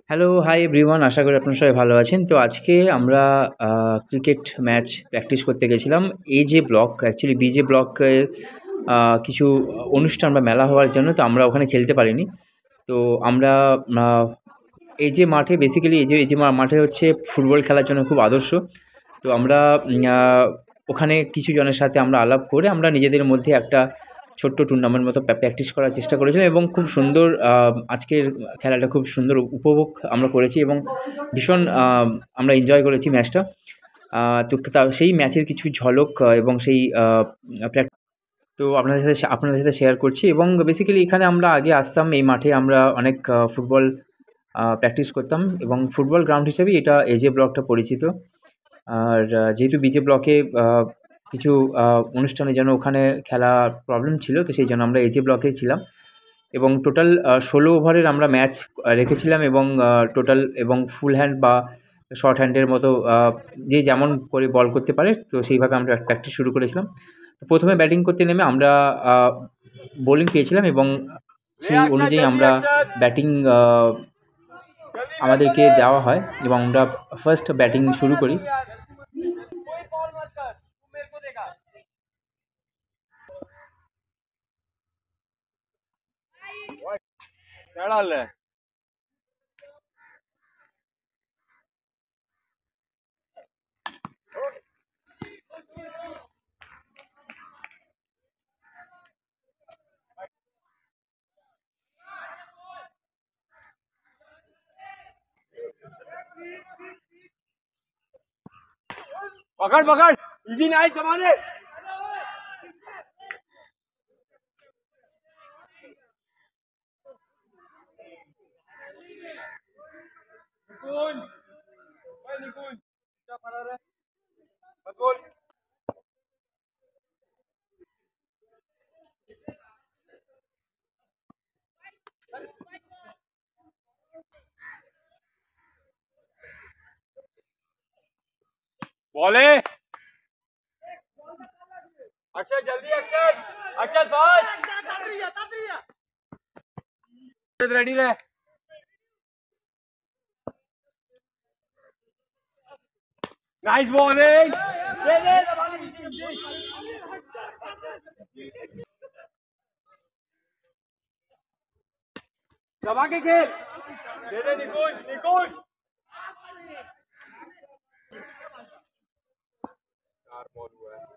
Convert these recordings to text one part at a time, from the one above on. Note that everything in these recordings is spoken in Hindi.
Hello, hi everyone. আশা করি আপনারা সবাই ভালো আছেন। তো আজকে আমরা ক্রিকেট ম্যাচ প্র্যাকটিস করতে গেছিলাম এজে ব্লক, অ্যাকচুয়ালি বিজে ব্লকে কিছু অনুষ্ঠান বা মেলা হওয়ার জন্য। তো আমরা ওখানে খেলতে পারিনি। তো আমরা আ এজে মাঠে বেসিক্যালি এজে মাঠে হচ্ছে ফুটবল খেলার জন্য খুব আদর্শ। তো আমরা ওখানে কিছু জনের সাথে আমরা আলাপ করে আমরা নিজেদের মধ্যে একটা ছোট্ট টুর্নামেন্ট মতো প্র্যাকটিস করার চেষ্টা করেছিলাম এবং খুব সুন্দর আজকের খেলাটা খুব সুন্দর উপভোগ আমরা করেছি এবং ভীষণ আমরা এনজয় করেছি ম্যাচটা। তো সেই ম্যাচের কিছু ঝলক এবং সেই তো আপনাদের সাথে শেয়ার করছি এবং বেসিক্যালি এখানে আমরা আগে আসতাম এই মাঠে আমরা অনেক ফুটবল প্র্যাকটিস করতাম এবং ফুটবল গ্রাউন্ড হিসেবেই এটা এজে ব্লকটা পরিচিত। আর যেহেতু বিজে ব্লকে কিছু অনুষ্ঠানের জন্য ওখানে খেলার প্রবলেম ছিল, তো সেই জন্য আমরা এজে ব্লকেই ছিলাম এবং টোটাল ১৬ ওভারের আমরা ম্যাচ রেখেছিলাম এবং টোটাল এবং ফুল হ্যান্ড বা শর্ট হ্যান্ডের মতো যে যেমন করে বল করতে পারে, তো সেইভাবে আমরা প্র্যাকটিস শুরু করেছিলাম। তো প্রথমে ব্যাটিং করতে নেমে আমরা বোলিং পেয়েছিলাম এবং সেই অনুযায়ী আমরা ব্যাটিং আমাদেরকে দেওয়া হয় এবং আমরা ফার্স্ট ব্যাটিং শুরু করি। पकड़ पकड़ इजी नाइस जमाने निकुंज ओए निकुंज क्या पड़ा रे बकुल बॉले अक्षय जल्दी अक्षय अक्षय फास्ट रेडी रहे नाइस बॉलिंग दे दे दबा के खेल दे दे निकुंज निकुंज चार बॉल हुआ है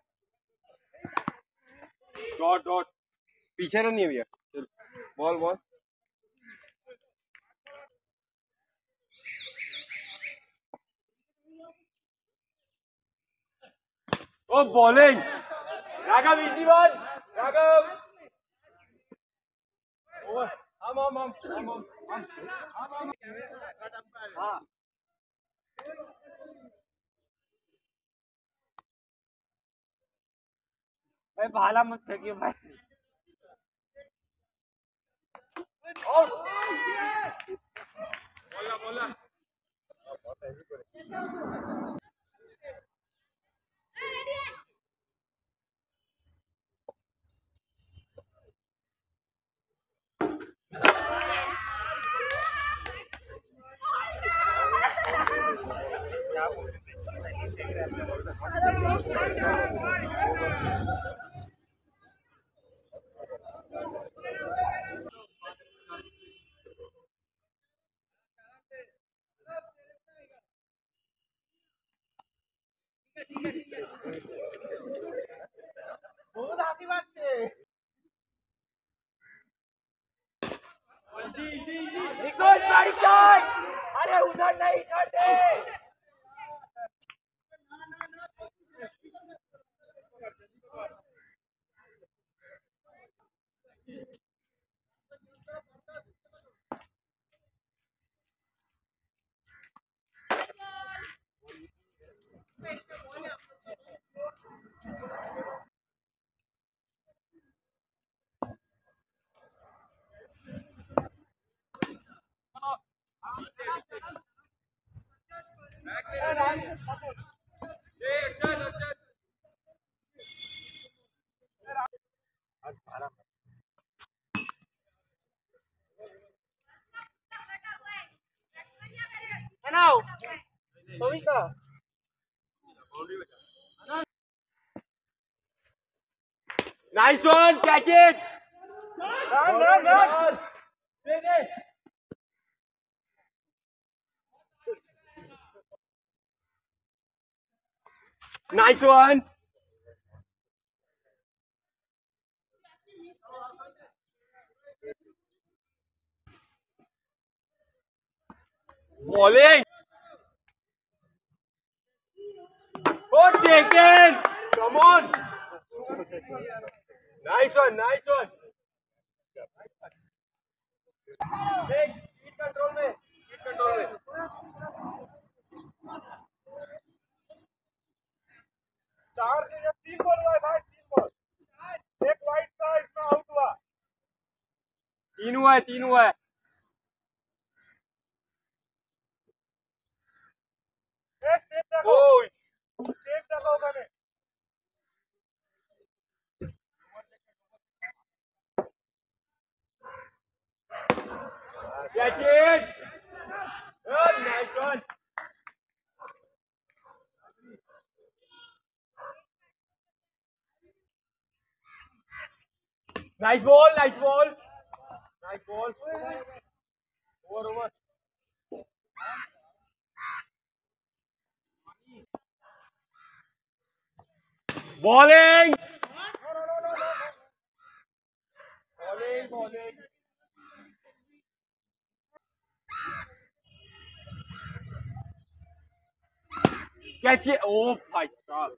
डॉट डॉट पीछे ना नहीं है भैया ball ball oh bowling Raghav easy one Raghav हम हाँ भाई भाला मत फेंकिए भाई बोला बोला बहुत हाथी बात से इजी इजी इजी निकोल भाई शॉट अरे उधर नहीं करते लगाओ सभी का nice one catch it run दे nice one bowling oh taken come on nice one Hey, keep control में चार से जब 3 बॉल हुआ है भाई 3 बॉल एक वाइड था इसमें आउट हुआ 3 हुआ है टेप देखो मैंने catch it good nice one nice ball over bowling catch it oh भाई साहब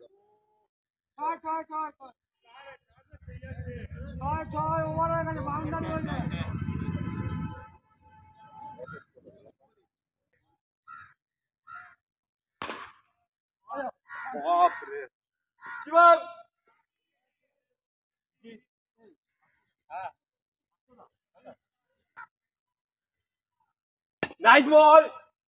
बाप रे Shivam nice ball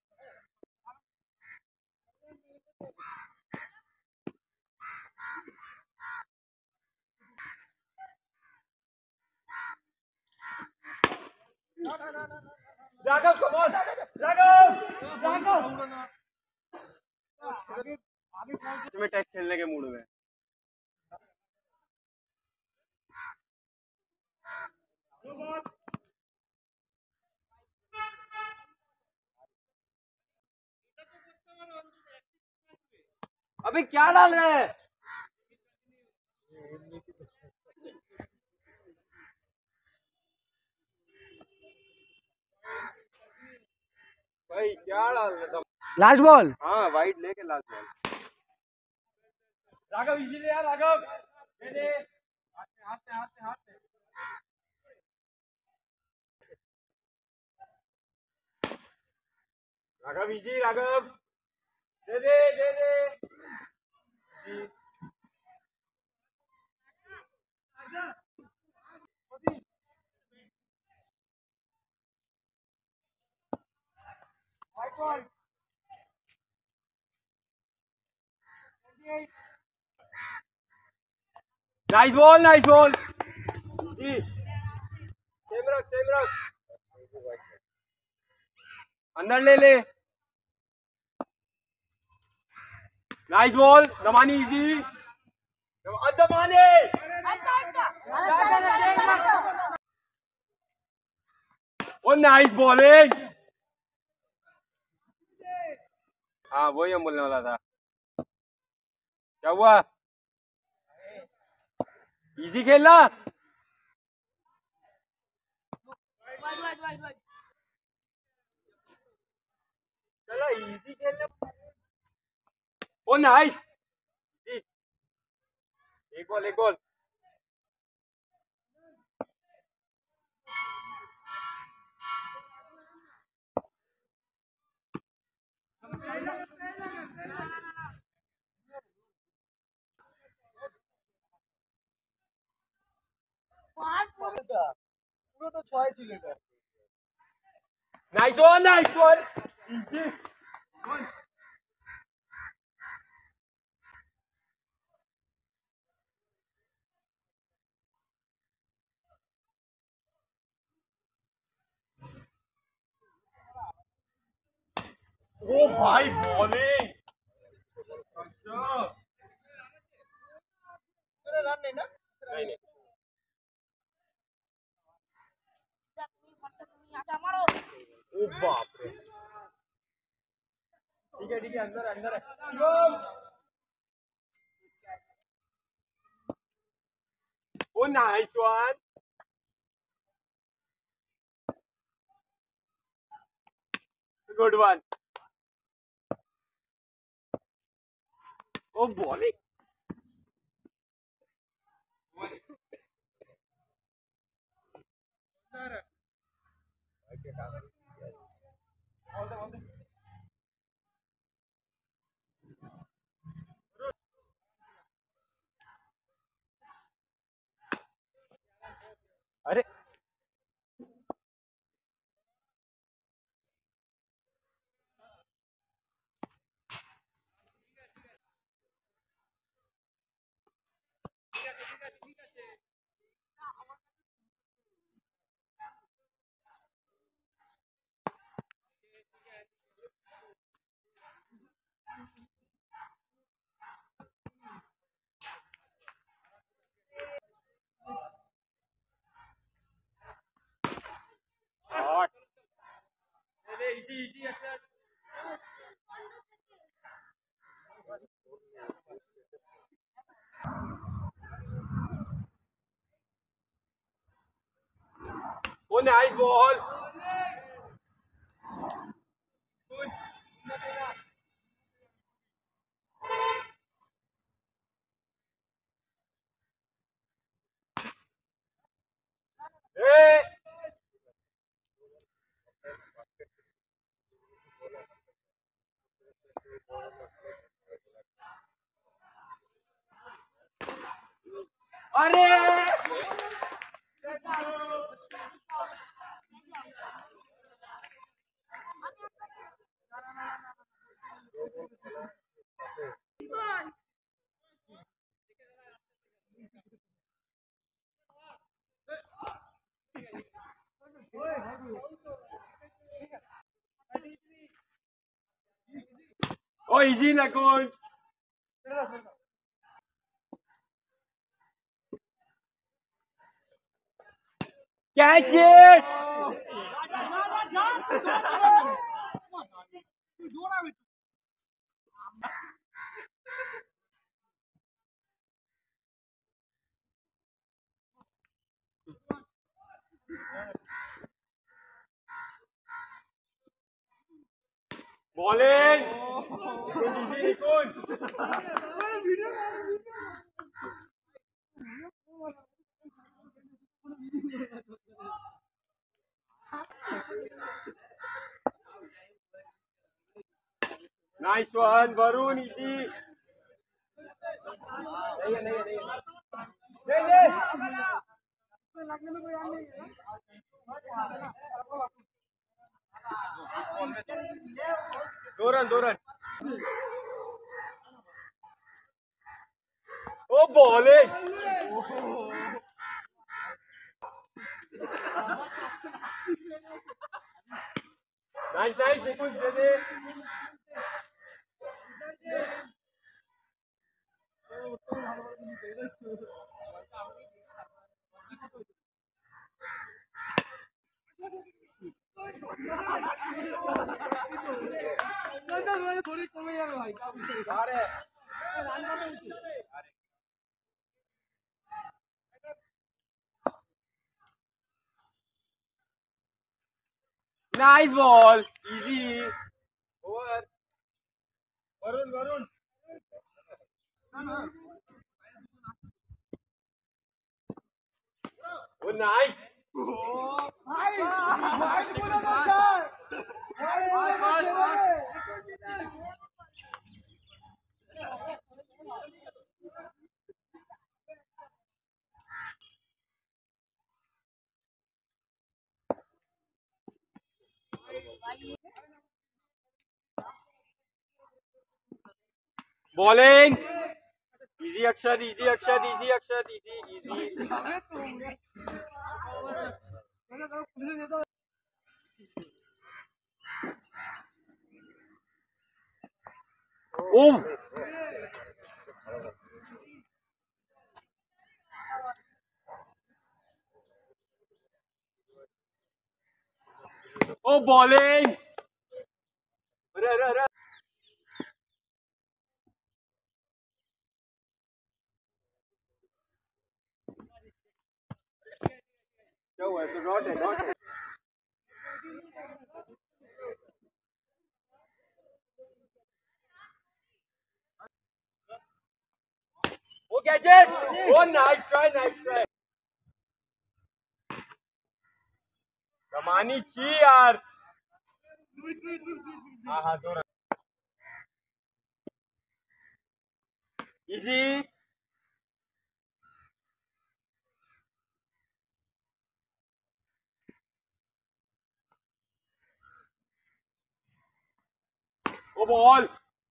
Raghav come on Raghav इसमें टेस्ट खेलने के मूड में अबे क्या डाल रहे हैं भाई क्या डाल रहे थे लास्ट बॉल हाँ वाइड लेके लास्ट बॉल राघव इजीली यार राघव दे दे हाथ से राघव इजी राघव दे दे नाइस बॉल जी सेम रख अंदर ले नाइस बॉल दमानी इजी दमाने ओ नाइस बॉलिंग हाँ वही हम बोलने वाला था क्या हुआ इजी खेलना चलो इजी खेलना ओ नाइस एक बॉल पूरा तो 6 ही लेकर नाइस वन इजी ओ भाई बॉलिंग रन नहीं ना नहीं ओ बाप रे ठीक है अंदर अंदर है oh nice one good one oh bowling अरे शॉट इजी इजी अच्छा ओ नाइस बॉल ए अरे ओ इजी ना कुछ कैच इट बॉलिंग इजी कुछ नाइस वन वरुण इजी नहीं है नहीं है नहीं है दो run oh bowling nice nice कुछ दे दे थोड़ी कमे যাবে ভাই अरे nice ball easy over Varun oh nice ভাই ভাই বলে না স্যার ভাই bowling easy Akshat easy Akshat easy Akshat easy easy Boom. Oh, bowling. अरे क्या हुआ तो डॉट है वो गैजेट वो नाइस ट्राई कमानी थी यार हाँ 2 रन इजी वो बॉल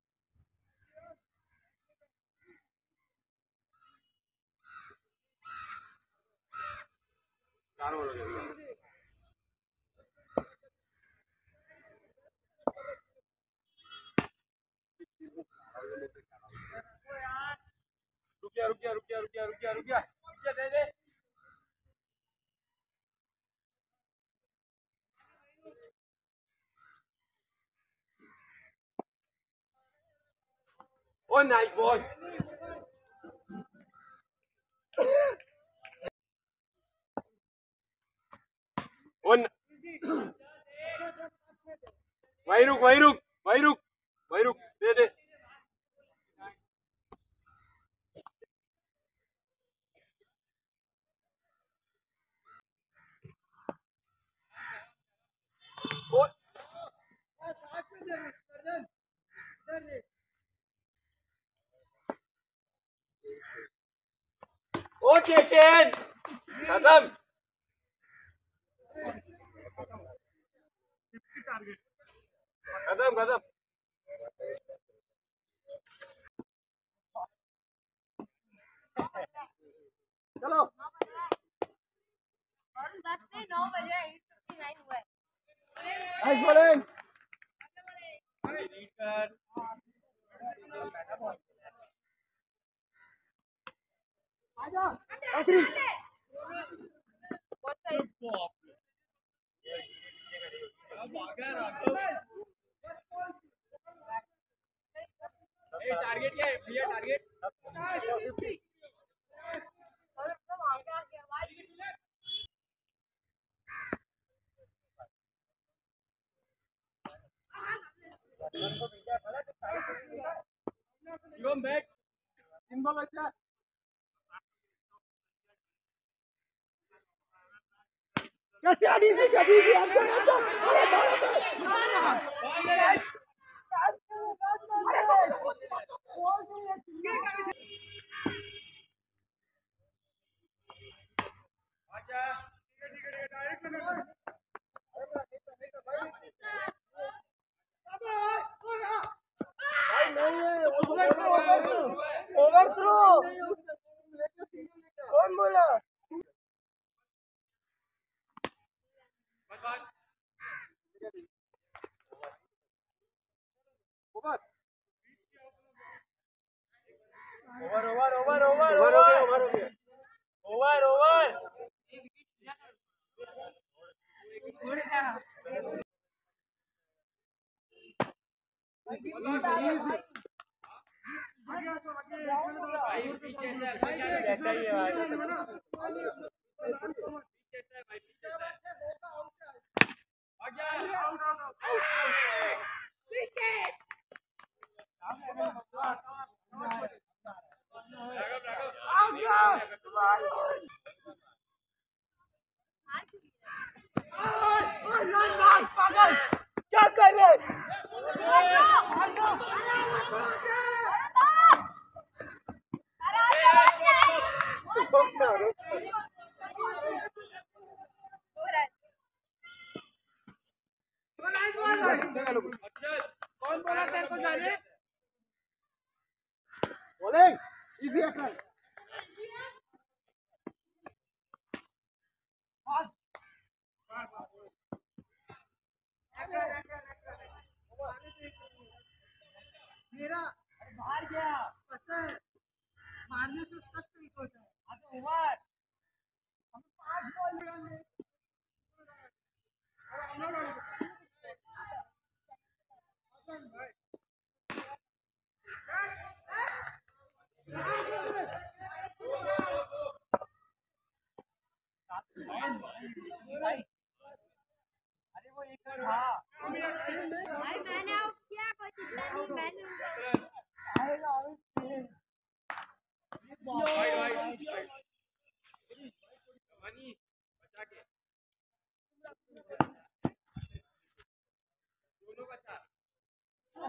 रुक गया दे ओ नाइस बॉल ओ वही रुक दे ओ टेकन खत्म खत्म चलो और 10 से 9 बजे 8:59 हुआ है। नाइस बॉलिंग आजा आखिरी बहुत सही। टारगेट क्या है भैया टारगेट और एकदम आगे आ गया भाई। शिवम बैक 3 बॉल बचा कैसे इजी ओवर थ्रो कौन बोला ओवर ऐसा ही है पागल क्या कर रहे कौन बोला तेरे को जाने बॉलिंग इजी एक्शन मेरा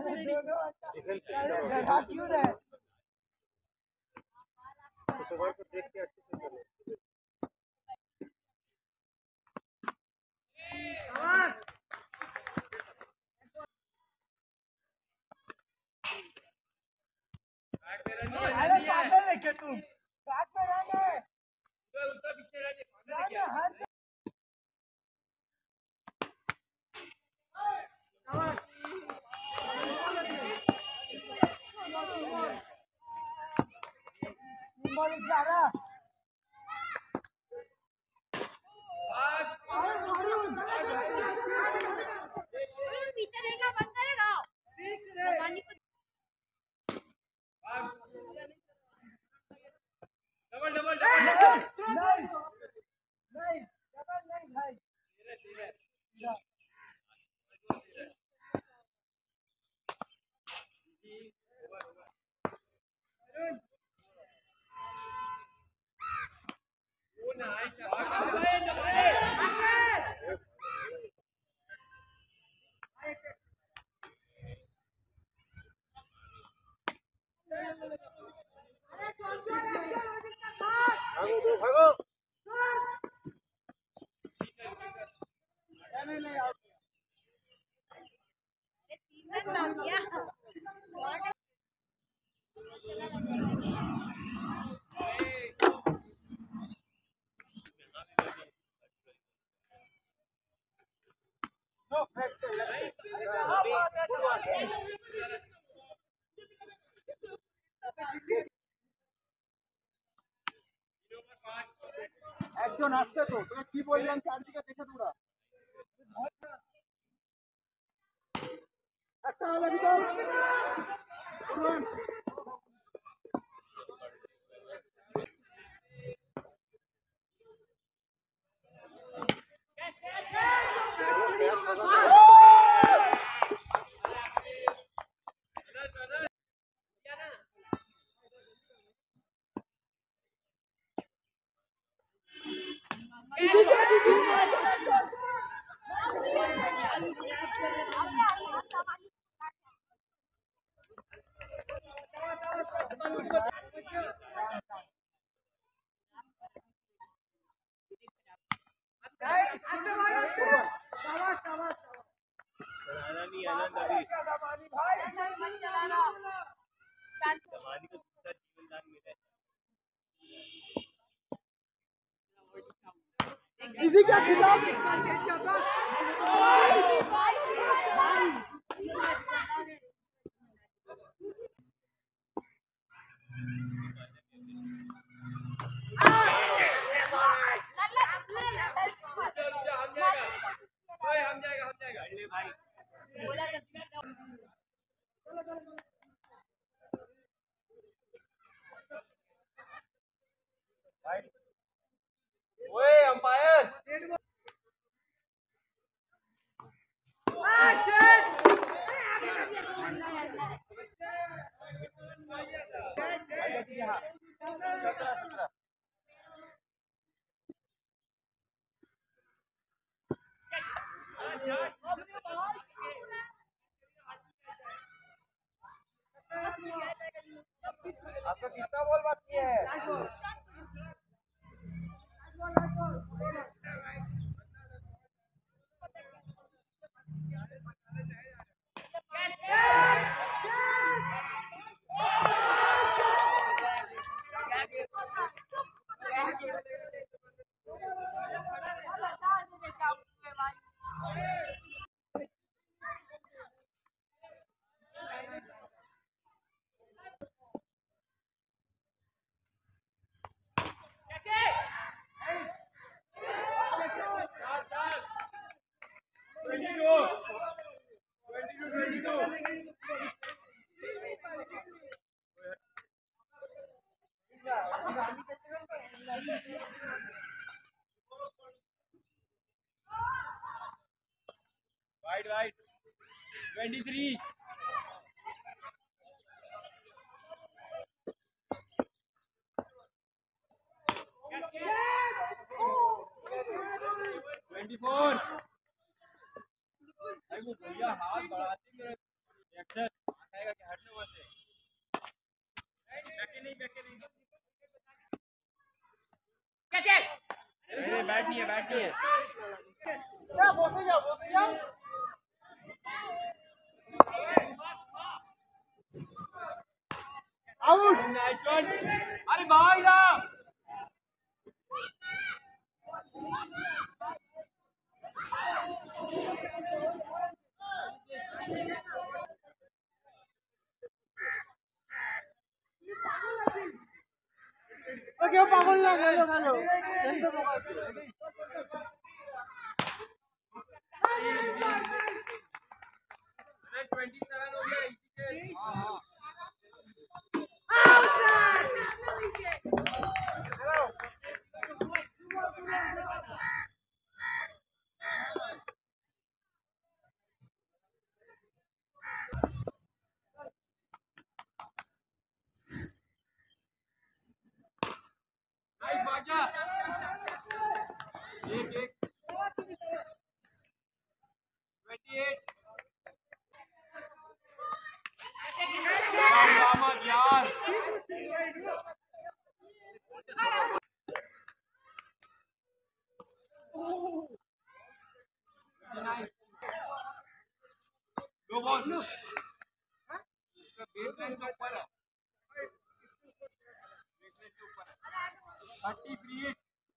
डरा क्यों रहे? अरे पागल है क्या तुम? बैक में रहना है। रहना है। बॉल जा रहा। पीछे देखना बंद करेगा पानी को डबल डबल नहीं नहीं नहीं डबल नहीं भाई। একজন আসছে তো তুমি কি বললাম চারদিকে দেখে তোরা একটা হলো ভিতর किसी का खिलाफ हम जाएगा भाई ओए अंपायर आपका कितना बॉल बाकी है Right 23 24 भैया हाथ बढ़ाते बैठ नहीं है बोलते जाओ आउट। अरे भाई ना কেউ পাগল না গেল গেল খেলতে বোকা यार दो बॉल इसका बेसलाइन से ऊपर है, बेसलाइन से ऊपर है 30 फ्री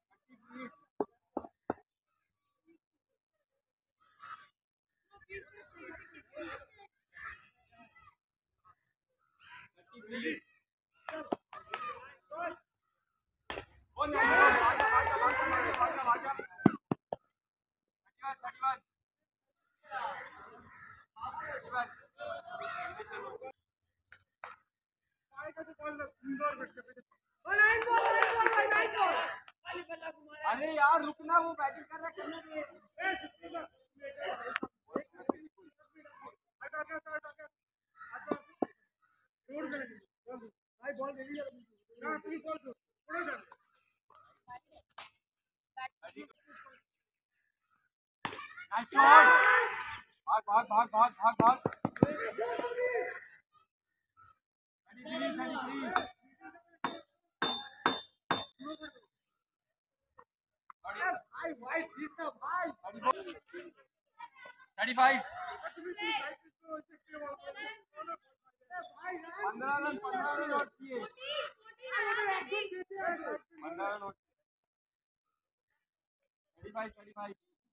30 अरे यार रुकना, वो बैटिंग कर रहा है, करने दे। भाग भाग भाग भाग भाग भाग 35 15 रन नोट किए 15 रन नोट 35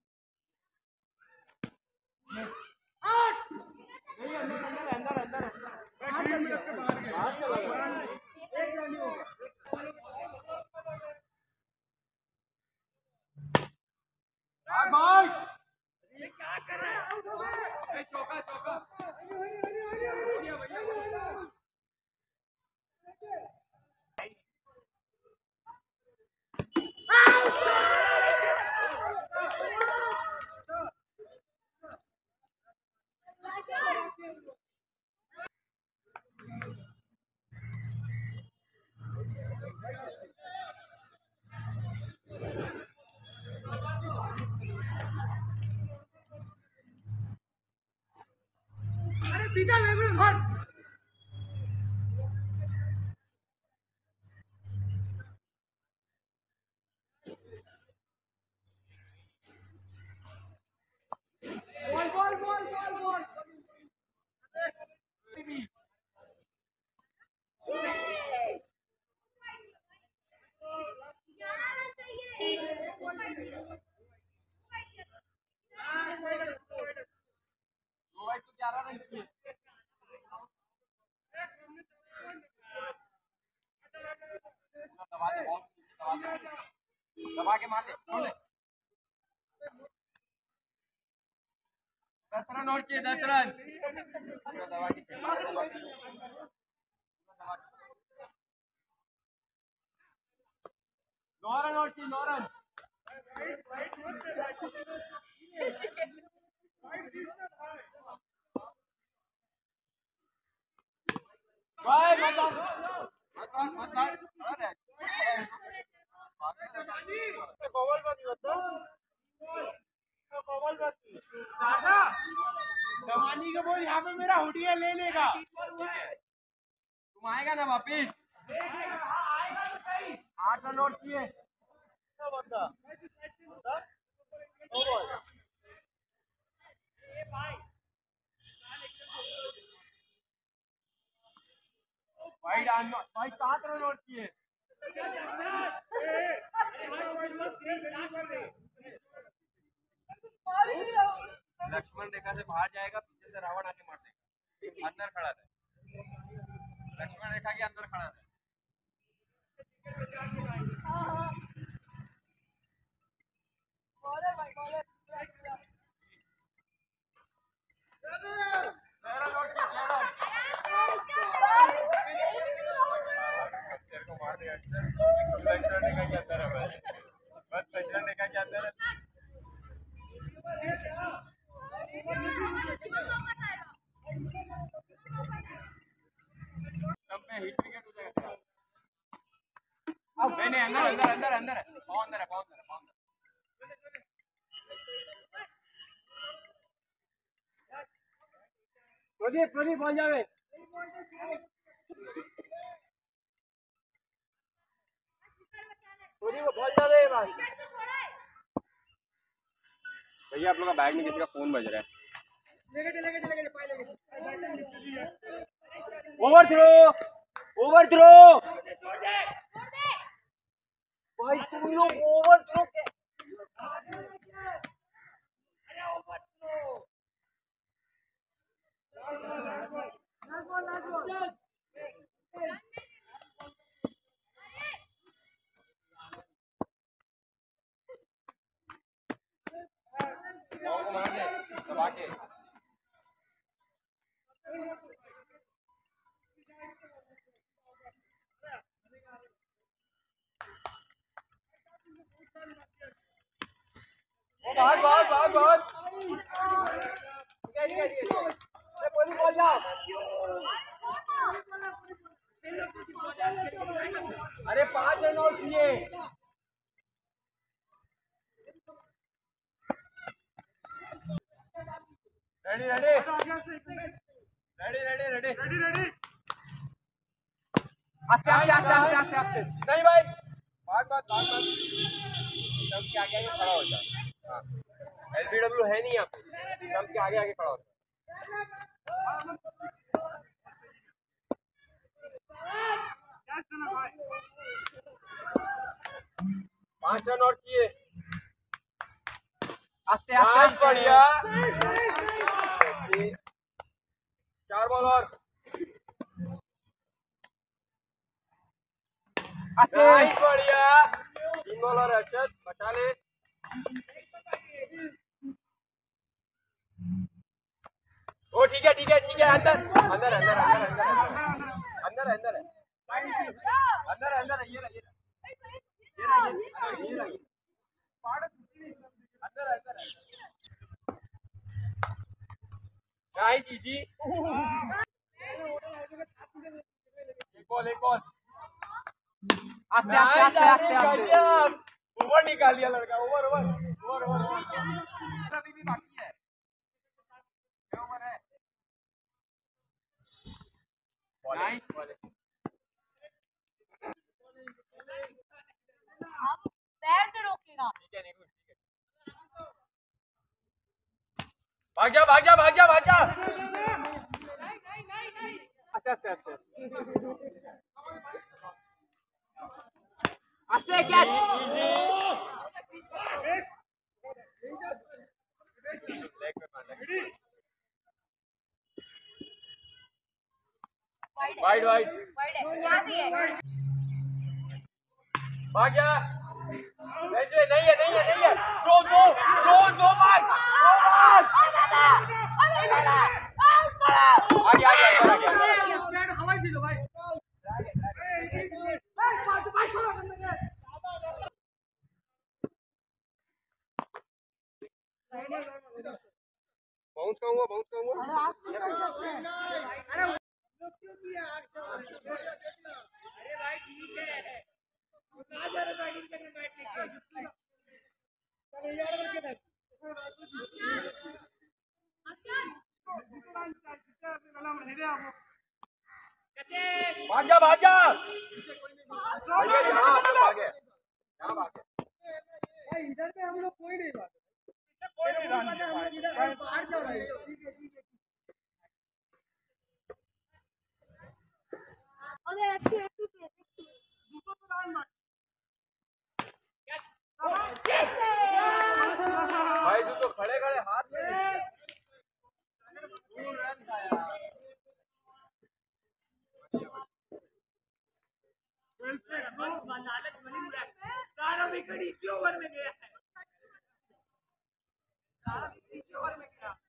नहीं अंदर अंदर भाग ये क्या कर रहा है? चौका चौका अरे पिता वेगळे भर बॉल तो 11 रन किए दबा के मार ले 10 रन और चाहिए 10 रन दबा के 9 रन और चाहिए 9 रन भाई मत अरे बॉल बाती बता बॉल बाती सादा दमानी का बोल यहाँ पे मेरा हुडी है, ले लेगा। तुम आएगा ना वापिस? 8 रन नोट किए। भाई 7 रन नोट किए। लक्ष्मण रेखा से बाहर जाएगा, पीछे से रावण आके मार देगा। अंदर खड़ा था, लक्ष्मण रेखा के अंदर खड़ा था। तेरे को मार दिया लक्ष्मण रेखा के अंदर है, बस लक्ष्मण रेखा के अंदर है। हिट विकेट हो जाएगा। नहीं अंदर अंदर अंदर अंदर है, पाँव अंदर है, पाँव अंदर है, पाँव अंदर। प्रदीप बॉल जावे। प्रदीप बॉल जावे भाई। भैया आप लोग का बैग में किसी का फोन बज रहा है। Overthrow, overthrow. भाई तुम लोग ओवर थ्रो के मार दे दबा के। भाग भाग भाग भाग। बॉल जाओ। अरे 5 रन और चाहिए। Ready ready ready ready ready ready ready. आस्ते आस्ते आस्ते आस्ते आस्ते आस्ते। नहीं भाई भाग भाग भाग भाग। सब के आगे आगे खड़ा हो जा। हाँ एलबीडब्ल्यू है नहीं यहाँ पे, सब के आगे आगे खड़ा हो जा। 5 रन और चाहिए। आस्ते आस्ते बढ़िया। 4 बॉल और। आस्ते बढ़िया। 3 बॉल और अर्षद बचा ले। ओ ठीक है ठीक है ठीक है। अंदर अंदर अंदर अंदर अंदर अंदर अंदर अंदर अंदर ये रहा अंदर अंदर। Nice easy. एक बॉल आस्ते आस्ते आस्ते आस्ते आस्ते। ओवर निकाल दिया लड़का। ओवर ओवर ओवर ओवर अभी भी बाकी है। ओवर है। नाइस। पैर से रोकेगा। ठीक है नीरू ठीक है। भाग जा भाग जा भाग जा भाग जा। आस्ते आस्ते आस्ते आस्ते। क्या वाइड वाइड वाइड है, यहाँ से है। भाग जा। नहीं है नहीं है नहीं है। दो दो दो दो भाग आगे आगे आगे। हवाई से लो भाई। बाउंस का हुआ बाउंस का हुआ। अरे भाई ठीक है। कहाँ जा रहे बैटिंग करने बैठ लेके। भाग जा भाग जा भैया यहाँ भागे यहाँ भागे इधर पे हम लोग कोई नहीं बात कोई नहीं बाहर जा रहा है ठीक है अरे अच्छी दूसरा तो डाल मत भाई तू तो खड़े खड़े हाथ में लालच बनी हुआ है सारा विकेट इसी ओवर में गया है सारा विकेट इसी ओवर में गया